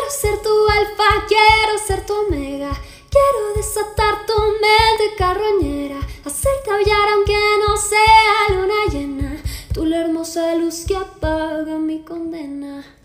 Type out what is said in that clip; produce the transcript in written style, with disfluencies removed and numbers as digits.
Quiero ser tu alfa, quiero ser tu omega. Quiero desatar tu mente carroñera, hacerte aullar aunque no sea luna llena, tú la hermosa luz que apaga mi condena.